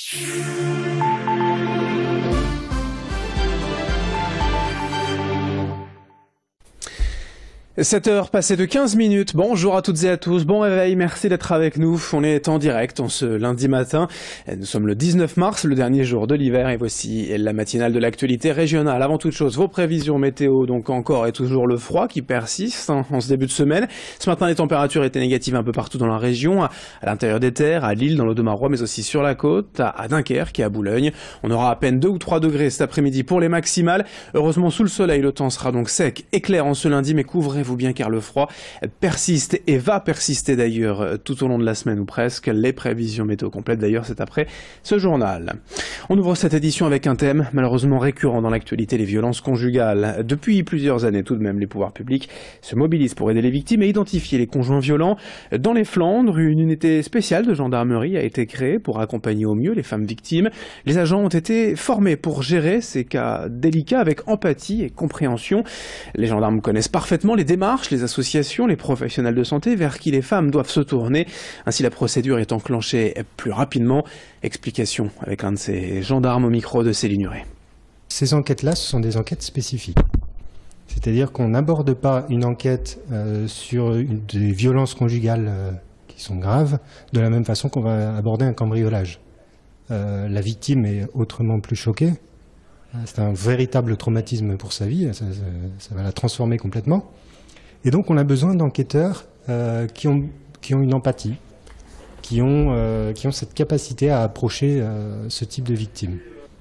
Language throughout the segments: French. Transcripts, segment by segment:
7h passées de 15 minutes. Bonjour à toutes et à tous. Bon réveil, merci d'être avec nous. On est en direct en ce lundi matin. Nous sommes le 19 mars, le dernier jour de l'hiver, et voici la matinale de l'actualité régionale. Avant toute chose, vos prévisions météo, donc encore et toujours le froid qui persiste en ce début de semaine. Ce matin, les températures étaient négatives un peu partout dans la région, à l'intérieur des terres, à Lille, dans l'Audomarois, mais aussi sur la côte, à Dunkerque et à Boulogne. On aura à peine 2 ou 3 degrés cet après-midi pour les maximales. Heureusement, sous le soleil, le temps sera donc sec et clair en ce lundi, mais couvrez-vous bien car le froid persiste et va persister d'ailleurs tout au long de la semaine ou presque. Les prévisions météo complètes d'ailleurs c'est après ce journal. On ouvre cette édition avec un thème malheureusement récurrent dans l'actualité, les violences conjugales. Depuis plusieurs années tout de même, les pouvoirs publics se mobilisent pour aider les victimes et identifier les conjoints violents. Dans les Flandres, une unité spéciale de gendarmerie a été créée pour accompagner au mieux les femmes victimes. Les agents ont été formés pour gérer ces cas délicats avec empathie et compréhension. Les gendarmes connaissent parfaitement les démarches, les associations, les professionnels de santé vers qui les femmes doivent se tourner. Ainsi, la procédure est enclenchée plus rapidement. Explication avec un de ces gendarmes au micro de Céline Huret. Ces enquêtes-là, ce sont des enquêtes spécifiques. C'est-à-dire qu'on n'aborde pas une enquête sur des violences conjugales qui sont graves de la même façon qu'on va aborder un cambriolage. La victime est autrement plus choquée. C'est un véritable traumatisme pour sa vie, ça va la transformer complètement. Et donc on a besoin d'enquêteurs qui ont une empathie, qui ont cette capacité à approcher ce type de victimes.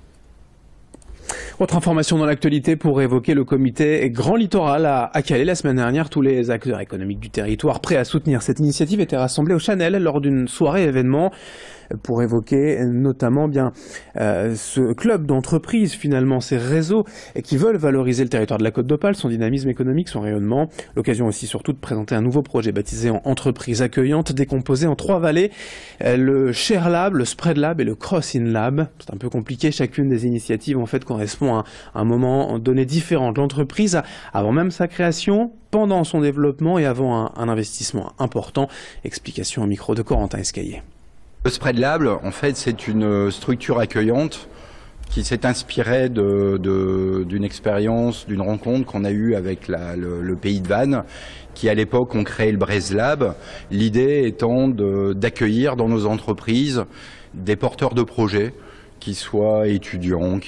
Autre information dans l'actualité pour évoquer le comité Grand Littoral à Calais. La semaine dernière, tous les acteurs économiques du territoire prêts à soutenir cette initiative étaient rassemblés au Chanel lors d'une soirée événement pour évoquer notamment ce club d'entreprises, finalement ces réseaux qui veulent valoriser le territoire de la Côte d'Opale, son dynamisme économique, son rayonnement. L'occasion aussi surtout de présenter un nouveau projet baptisé en entreprise accueillante, décomposé en 3 vallées, le Share Lab, le Spread Lab et le Cross-in Lab. C'est un peu compliqué, chacune des initiatives en fait correspond à un moment donné différent de l'entreprise, avant même sa création, pendant son développement et avant un investissement important. Explication au micro de Corentin Escaillé. Le Spread Lab, en fait, c'est une structure accueillante qui s'est inspirée d'une expérience, d'une rencontre qu'on a eue avec le pays de Vannes, qui à l'époque ont créé le Braise Lab. L'idée étant d'accueillir dans nos entreprises des porteurs de projets, qui soient étudiants,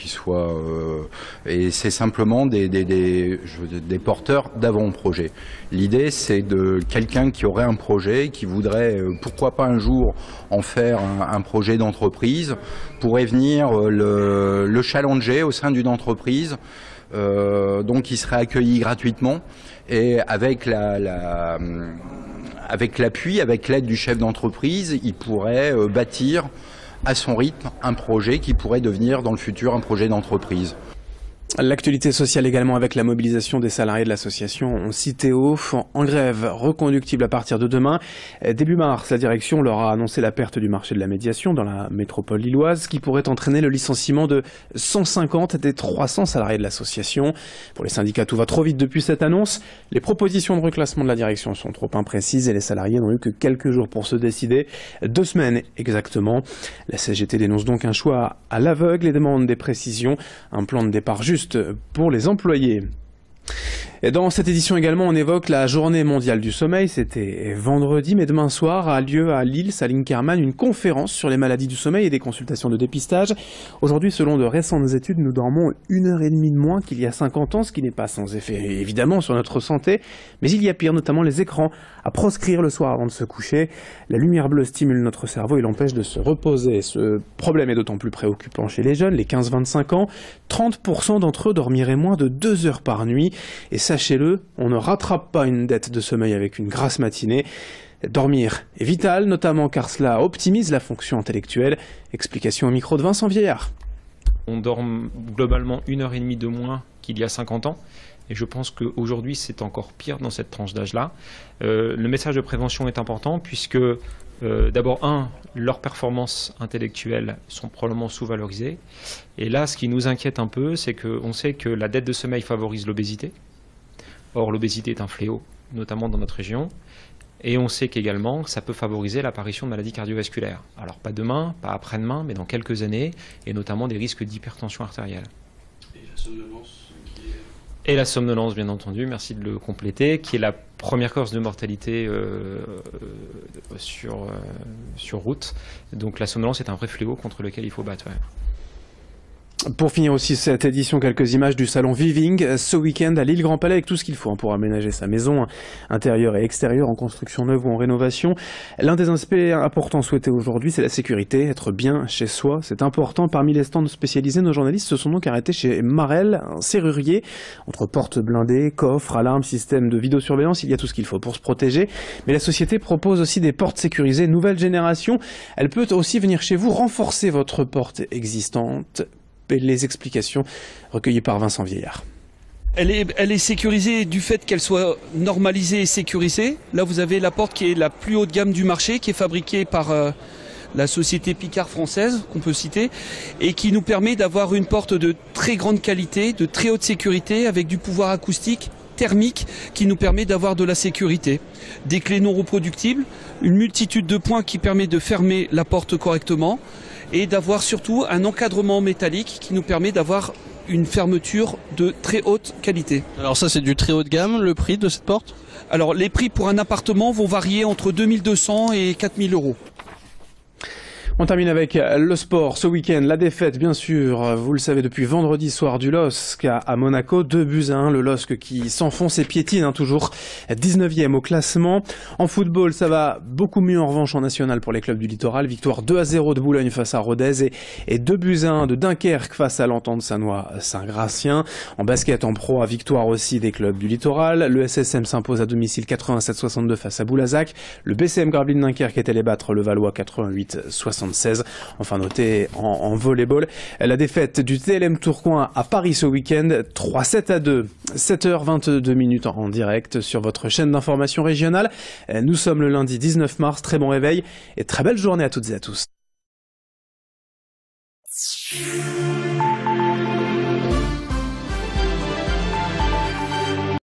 et c'est simplement des porteurs d'avant-projet. L'idée, c'est de quelqu'un qui aurait un projet, qui voudrait, pourquoi pas un jour, en faire un projet d'entreprise, pourrait venir le challenger au sein d'une entreprise, donc il serait accueilli gratuitement, et avec l'appui, avec l'aide du chef d'entreprise, il pourrait bâtir à son rythme un projet qui pourrait devenir dans le futur un projet d'entreprise. L'actualité sociale également avec la mobilisation des salariés de l'association Citeo en grève reconductible à partir de demain. Début mars, la direction leur a annoncé la perte du marché de la médiation dans la métropole lilloise qui pourrait entraîner le licenciement de 150 des 300 salariés de l'association. Pour les syndicats, tout va trop vite depuis cette annonce. Les propositions de reclassement de la direction sont trop imprécises et les salariés n'ont eu que quelques jours pour se décider. 2 semaines exactement. La CGT dénonce donc un choix à l'aveugle et demande des précisions. Un plan de départ juste pour les employés. Et dans cette édition également, on évoque la journée mondiale du sommeil. C'était vendredi, mais demain soir a lieu à Lille, salle Inkermann, une conférence sur les maladies du sommeil et des consultations de dépistage. Aujourd'hui, selon de récentes études, nous dormons 1h30 de moins qu'il y a 50 ans, ce qui n'est pas sans effet évidemment sur notre santé. Mais il y a pire, notamment les écrans à proscrire le soir avant de se coucher. La lumière bleue stimule notre cerveau et l'empêche de se reposer. Ce problème est d'autant plus préoccupant chez les jeunes, les 15-25 ans. 30% d'entre eux dormiraient moins de 2 heures par nuit. Et sachez-le, on ne rattrape pas une dette de sommeil avec une grasse matinée. Dormir est vital, notamment car cela optimise la fonction intellectuelle. Explication au micro de Vincent Vieillard. On dort globalement 1h30 de moins qu'il y a 50 ans. Et je pense qu'aujourd'hui, c'est encore pire dans cette tranche d'âge-là. Le message de prévention est important puisque, d'abord, leurs performances intellectuelles sont probablement sous-valorisées. Et là, ce qui nous inquiète un peu, c'est qu'on sait que la dette de sommeil favorise l'obésité. Or, l'obésité est un fléau, notamment dans notre région. Et on sait qu'également, ça peut favoriser l'apparition de maladies cardiovasculaires. Alors pas demain, pas après-demain, mais dans quelques années, et notamment des risques d'hypertension artérielle. Et la somnolence Et la somnolence, bien entendu, merci de le compléter, qui est la première cause de mortalité sur route. Donc la somnolence est un vrai fléau contre lequel il faut battre. Ouais. Pour finir aussi cette édition, quelques images du salon Viving ce week-end à l'île Grand Palais avec tout ce qu'il faut pour aménager sa maison intérieure et extérieure en construction neuve ou en rénovation. L'un des aspects importants souhaités aujourd'hui, c'est la sécurité, être bien chez soi. C'est important. Parmi les stands spécialisés, nos journalistes se sont donc arrêtés chez Marel, un serrurier. Entre portes blindées, coffres, alarmes, système de vidéosurveillance, il y a tout ce qu'il faut pour se protéger. Mais la société propose aussi des portes sécurisées nouvelle génération. Elle peut aussi venir chez vous renforcer votre porte existante. Les explications recueillies par Vincent Vieillard. Elle est sécurisée du fait qu'elle soit normalisée et sécurisée. Là, vous avez la porte qui est la plus haut de gamme du marché, qui est fabriquée par la société Picard française, qu'on peut citer, et qui nous permet d'avoir une porte de très grande qualité, de très haute sécurité, avec du pouvoir acoustique, thermique, qui nous permet d'avoir de la sécurité. Des clés non reproductibles, une multitude de points qui permet de fermer la porte correctement, et d'avoir surtout un encadrement métallique qui nous permet d'avoir une fermeture de très haute qualité. Alors ça c'est du très haut de gamme, le prix de cette porte? Alors les prix pour un appartement vont varier entre 2200 et 4000 euros. On termine avec le sport. Ce week-end, la défaite, bien sûr, vous le savez, depuis vendredi soir du LOSC à Monaco. 2-1, le LOSC qui s'enfonce et piétine, toujours 19e au classement. En football, ça va beaucoup mieux en revanche en national pour les clubs du littoral. Victoire 2-0 de Boulogne face à Rodez et 2-1 de Dunkerque face à l'Entente Sannois-Saint-Gratien. En basket, en pro, victoire aussi des clubs du littoral. Le SSM s'impose à domicile 87-62 face à Boulazac. Le BCM Gravelines Dunkerque est allé battre le Valois 88-76. Enfin noté en volleyball, la défaite du TLM Tourcoing à Paris ce week-end, 3-7-2, 7h22 en direct sur votre chaîne d'information régionale. Nous sommes le lundi 19 mars, très bon réveil et très belle journée à toutes et à tous.